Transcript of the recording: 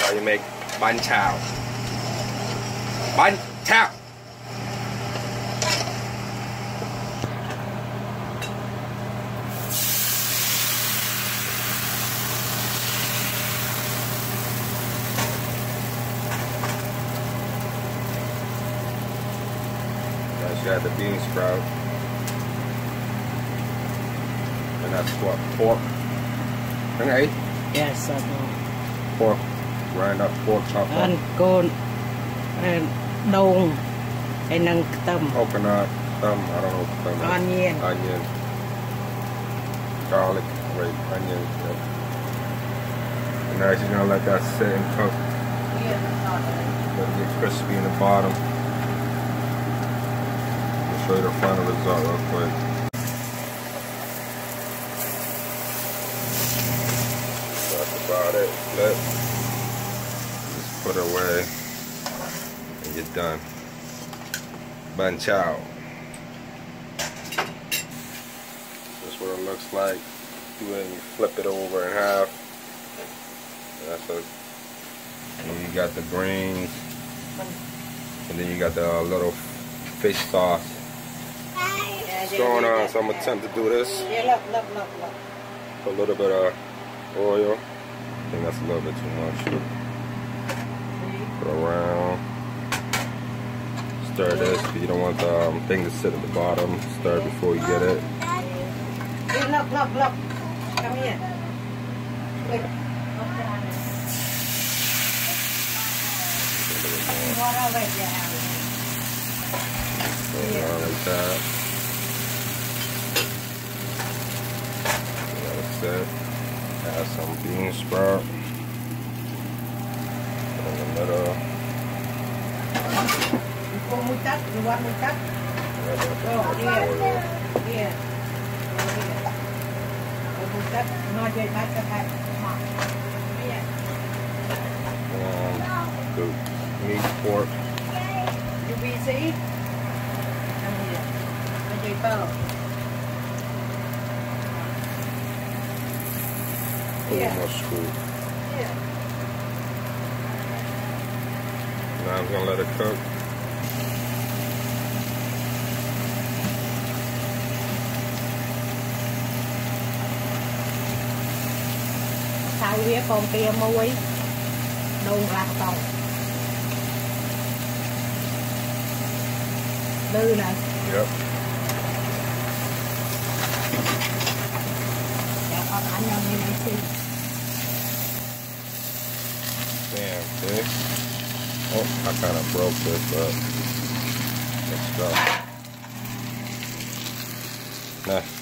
how you make bánh chao. Bánh chao. Nice, you got the bean sprout. And that's what, pork. Okay. Yes, I know. Pork, grind up pork chop up. And corn, and đồn, and then coconut, I don't know what thumb. Onion. Onion. Garlic, wait, onion. Yep. And now you're gonna let that sit and cook. Let it get crispy in the bottom. I'll show you the final result real quick. About it, just put it away and you're done. Bánh chao. That's what it looks like. Do it and you flip it over in half. That's what. And you got the greens, and then you got the little fish sauce. What's going on? So I'm gonna attempt to do this. Put a little bit of oil. I think that's a little bit too much. Put it around. Stir this, because you don't want the thing to sit at the bottom. Stir it before you get it. Look. Come here. Wait. Like that. That's it. Add some bean sprout in the middle. You want me to? Oh, yeah. The meat pork. You busy? Come here. Yeah. More scoop. Yeah. Now I'm gonna let it cook. Sau kia còn kia muối, đun lạc tàu. Lư nè. Yep. Damn, see? Oh, I kind of broke this, but let's go. Nah.